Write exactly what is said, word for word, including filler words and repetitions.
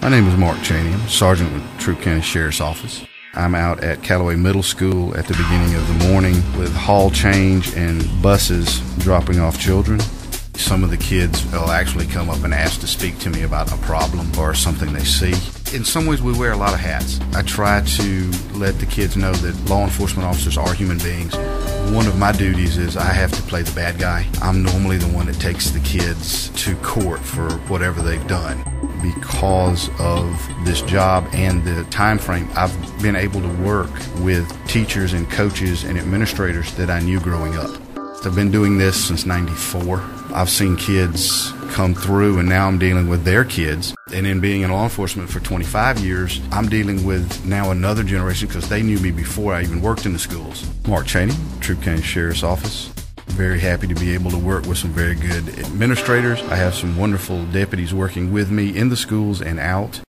My name is Mark Chaney. I'm a sergeant with Troup County Sheriff's Office. I'm out at Callaway Middle School at the beginning of the morning with hall change and buses dropping off children. Some of the kids will actually come up and ask to speak to me about a problem or something they see. In some ways, we wear a lot of hats. I try to let the kids know that law enforcement officers are human beings. One of my duties is I have to play the bad guy. I'm normally the one that takes the kids to court for whatever they've done. Because of this job and the time frame, I've been able to work with teachers and coaches and administrators that I knew growing up. I've been doing this since ninety-four. I've seen kids come through, and now I'm dealing with their kids. And in being in law enforcement for twenty-five years, I'm dealing with now another generation because they knew me before I even worked in the schools. Mark Chaney, Troup County Sheriff's Office. Very happy to be able to work with some very good administrators. I have some wonderful deputies working with me in the schools and out.